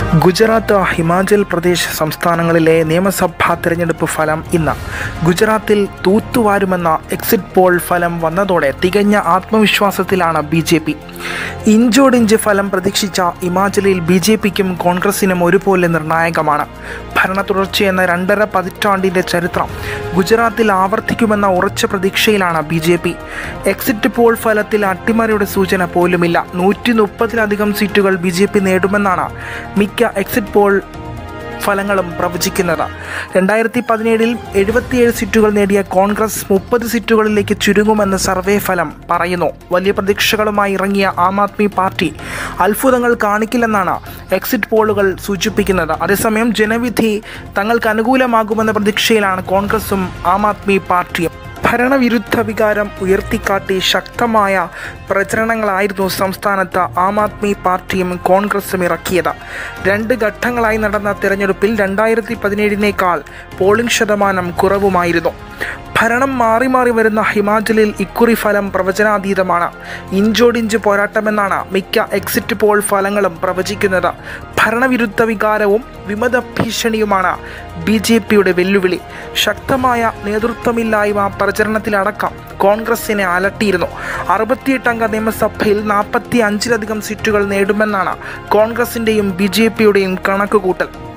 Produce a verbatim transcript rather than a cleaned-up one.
ഗുജറാത്ത്, ഹിമാചൽ പ്രദേശ് സംസ്ഥാനങ്ങളിലെ നിയമസഭാ തെരഞ്ഞെടുപ്പ് ഫലം ഇന്ന്. ഗുജറാത്തിൽ തൂത്തുവാരുമെന്ന എക്സിറ്റ് പോൾ ഫലം വന്നതോടെ തികഞ്ഞ ആത്മവിശ്വാസത്തിലാണ് ബി ജെ പി. ഇഞ്ചോടിഞ്ച് ഫലം പ്രതീക്ഷിച്ച ഹിമാചലിൽ ബി ജെ പിക്കും കോൺഗ്രസിനും ഒരുപോലെ നിർണായകമാണ്. ഭരണ തുടർച്ചയെന്ന രണ്ടര പതിറ്റാണ്ടിൻ്റെ ചരിത്രം ഗുജറാത്തിൽ ആവർത്തിക്കുമെന്ന ഉറച്ച പ്രതീക്ഷയിലാണ് B J P. Exit poll ഫലത്തിൽ അട്ടിമറിയുടെ സൂചന പോലുമില്ല. നൂറ്റി മുപ്പതിലധികം സീറ്റുകൾ ബി ജെ പി നേടുമെന്നാണ് മിക്ക എക്സിറ്റ് പോൾ ഫലങ്ങളും പ്രവചിക്കുന്നത്. രണ്ടായിരത്തി പതിനേഴിൽ എഴുപത്തിയേഴ് സീറ്റുകൾ നേടിയ കോൺഗ്രസ് മുപ്പത് സീറ്റുകളിലേക്ക് ചുരുങ്ങുമെന്ന് സർവേ ഫലം പറയുന്നു. വലിയ പ്രതീക്ഷകളുമായി ഇറങ്ങിയ ആം ആദ്മി പാർട്ടി അത്ഭുതങ്ങൾ കാണിക്കില്ലെന്നാണ് എക്സിറ്റ് പോളുകൾ സൂചിപ്പിക്കുന്നത്. അതേസമയം ജനവിധി തങ്ങൾക്ക് അനുകൂലമാകുമെന്ന പ്രതീക്ഷയിലാണ് കോൺഗ്രസും ആം ആദ്മി പാർട്ടിയും. ഭരണവിരുദ്ധ വികാരം ഉയർത്തിക്കാട്ടി ശക്തമായ പ്രചരണങ്ങളായിരുന്നു സംസ്ഥാനത്ത് ആം ആദ്മി പാർട്ടിയും കോൺഗ്രസും ഇറക്കിയത്. രണ്ട് ഘട്ടങ്ങളായി നടന്ന തിരഞ്ഞെടുപ്പിൽ രണ്ടായിരത്തി പതിനേഴിനേക്കാൾ പോളിംഗ് ശതമാനം കുറവുമായിരുന്നു. ഭരണം മാറി മാറി വരുന്ന ഹിമാചലിൽ ഇക്കുറി ഫലം പ്രവചനാതീതമാണ്. ഇഞ്ചോടിഞ്ച് പോരാട്ടമെന്നാണ് മിക്ക എക്സിറ്റ് പോൾ ഫലങ്ങളും പ്രവചിക്കുന്നത്. ഭരണവിരുദ്ധ വികാരവും വിമത ഭീഷണിയുമാണ് ബി ജെ പിയുടെ വെല്ലുവിളി. ശക്തമായ നേതൃത്വമില്ലായ്മ പ്രചരണത്തിലടക്കം കോൺഗ്രസിനെ അലട്ടിയിരുന്നു. അറുപത്തിയെട്ട് അംഗ നിയമസഭയിൽ നാൽപ്പത്തി അഞ്ചിലധികം സീറ്റുകൾ നേടുമെന്നാണ് കോൺഗ്രസിൻ്റെയും ബി ജെ പിയുടെയും കണക്കുകൂട്ടൽ.